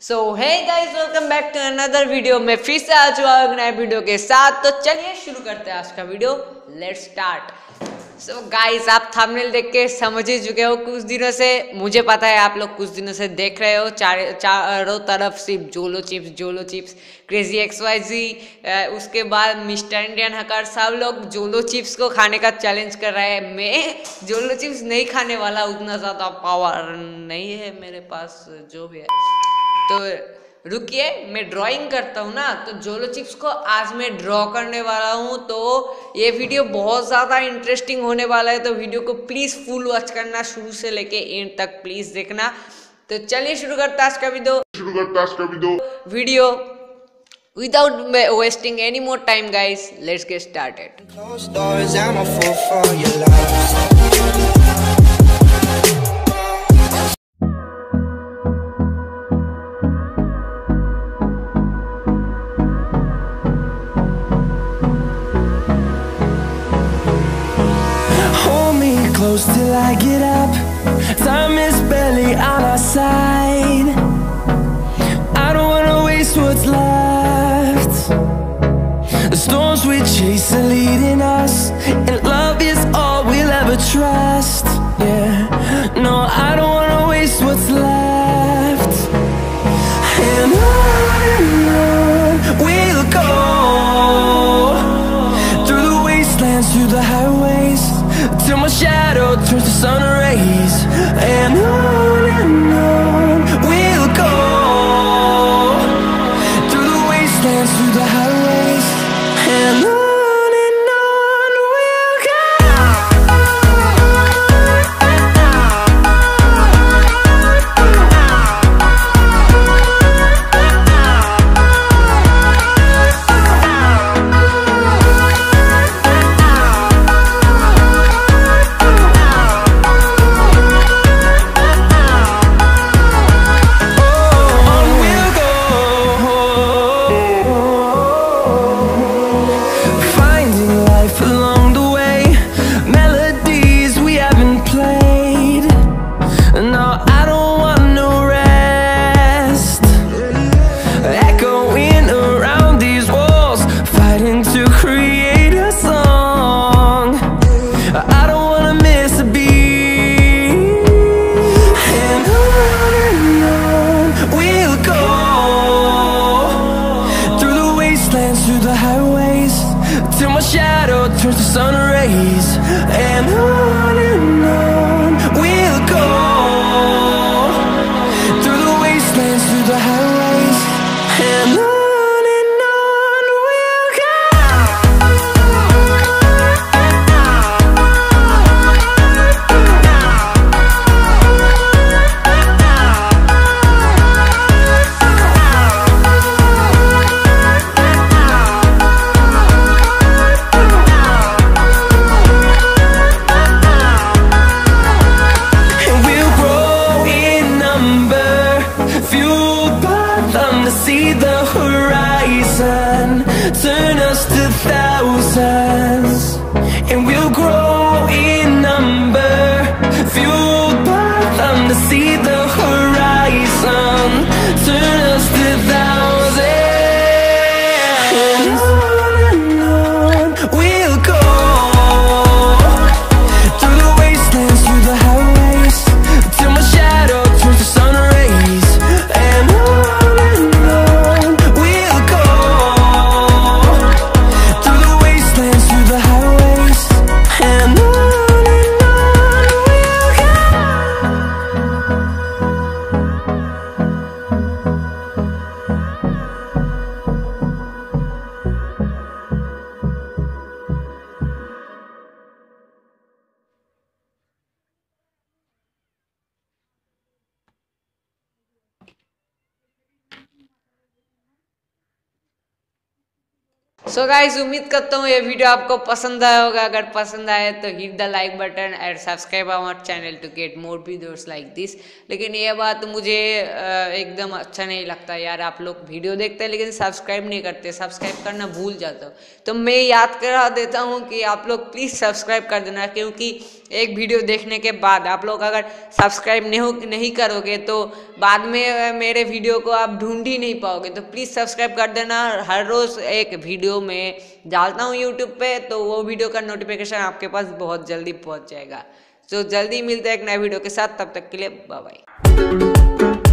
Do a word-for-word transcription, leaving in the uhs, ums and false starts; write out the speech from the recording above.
So hey guys, welcome back to another video. मैं फिर से आ चुका हूँ नए वीडियो के साथ। तो चलिए शुरू करते हैं आज का video. Let's start. So guys, आप थंबनेल देख के समझ ही चुके हो। कुछ दिनों से मुझे पता है आप लोग कुछ दिनों से देख रहे हो, चार चारों तरफ सिर्फ Jolo chips Jolo chips, crazy X Y Z, उसके बाद मिस्टर इंडियन हकर, सब लोग जोलो चिप्स को खाने का चैलेंज कर रहे हैं। मैं जोलो चिप्स नहीं खाने वाला, उतना ज़्यादा पावर नहीं है मेरे पास, जो भी है। तो रुकिए, मैं ड्राइंग करता हूँ ना, तो जोलो चिप्स को आज मैं ड्रॉ करने वाला हूँ। तो ये वीडियो बहुत ज़्यादा इंटरेस्टिंग होने वाला है, तो वीडियो को प्लीज़ फुल वॉच करना, शुरू से लेके एंड तक प्लीज़ देखना। तो चलिए शुरू करते हैं आज का वीडियो शुरू करते हैं आज का video video without wasting any more time guys, let's get started. Close till I get up, time is barely on our side. I don't wanna waste what's left. The storms we chase are leading us, and love is all we'll ever trust. Yeah, no, I don't wanna waste what's left. And on and on we'll go, through the wastelands, through the highways, till my shadow turns to sun rays. And on and on we'll go, through the wastelands, through the highways, and on. Through the highways, till my shadow turns to sun rays. And on and on we'll go, through the wastelands, through the highways, and on. See the horizon, turn us to thousands, and we'll grow in number, fueled by them to see the horizon, turn us to thousands. And on and on we'll go, through the wastelands, through the highways, till my shadow turns to sun rays. And on so so guys, उम्मीद करता हूँ ये video आपको पसंद आया होगा। अगर पसंद आए तो hit the like button and subscribe our channel to get more videos like this. लेकिन ये बात मुझे एकदम अच्छा नहीं लगता यार, आप लोग वीडियो देखते हैं लेकिन सब्सक्राइब नहीं करते, सब्सक्राइब करना भूल जाते हो। तो मैं याद करा देता हूँ कि आप लोग प्लीज़ सब्सक्राइब कर देना, क्योंकि एक वीडियो देखने के बाद आप लोग अगर सब्सक्राइब नहीं हो नहीं करोगे तो बाद में मेरे वीडियो को आप ढूंढ ही नहीं पाओगे। तो प्लीज़ सब्सक्राइब कर देना। हर रोज़ एक वीडियो में डालता हूँ यूट्यूब पे, तो वो वीडियो का नोटिफिकेशन आपके पास बहुत जल्दी पहुँच जाएगा। तो जल्दी मिलते हैं एक नए वीडियो के साथ, तब तक के लिए बाय बाय।